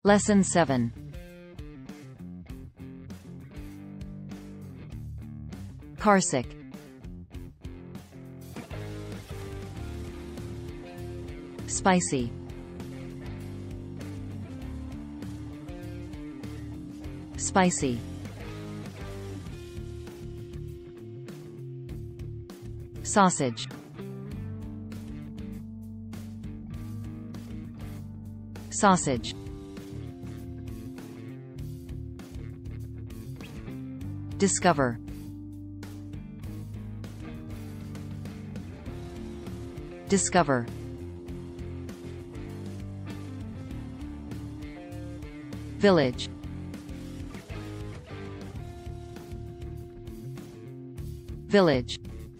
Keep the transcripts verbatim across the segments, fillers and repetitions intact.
Lesson seven. Carsick. Spicy. Spicy. Sausage. Sausage. Discover. Discover. Village. Village.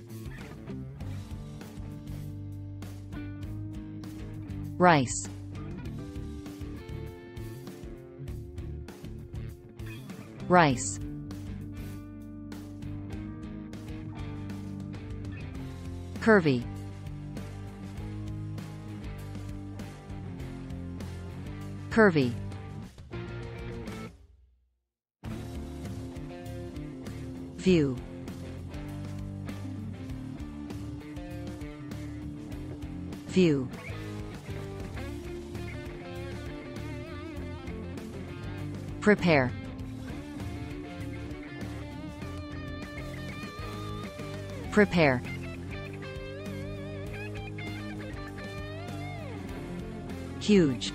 Rice. Rice. Curvy. Curvy. View. View. Prepare. Prepare. Huge.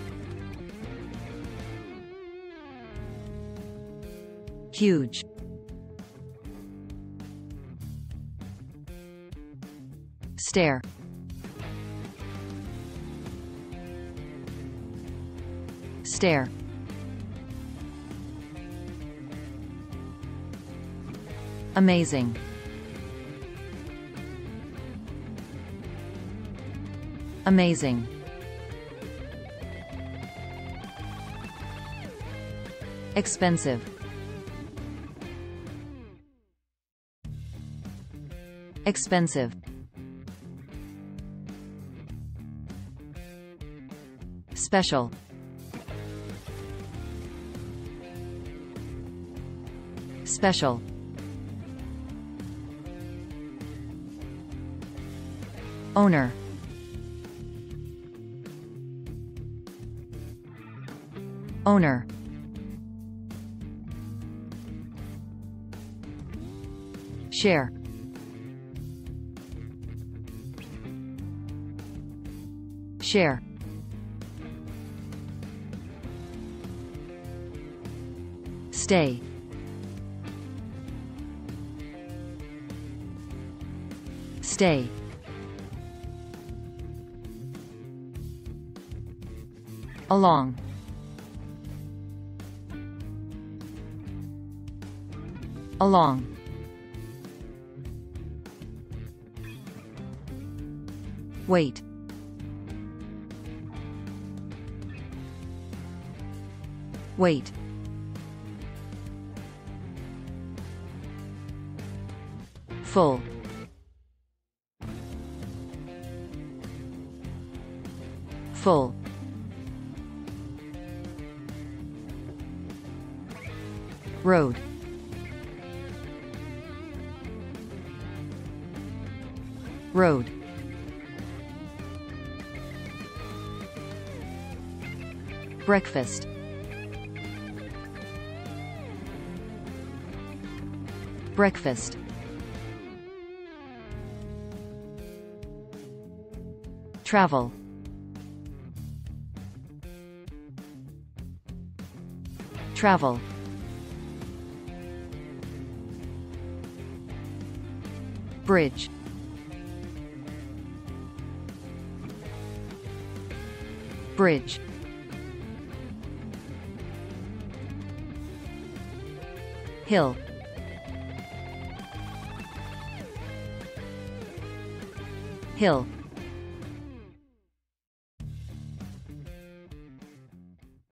Huge. Stare. Stare. Amazing. Amazing. Expensive. Expensive. Special. Special. Owner. Owner. Share. Share. Stay. Stay. Along. Along. Wait. Wait. Full. Full. Road. Road. Breakfast. Breakfast. Travel. Travel. Bridge. Bridge. Hill. Hill.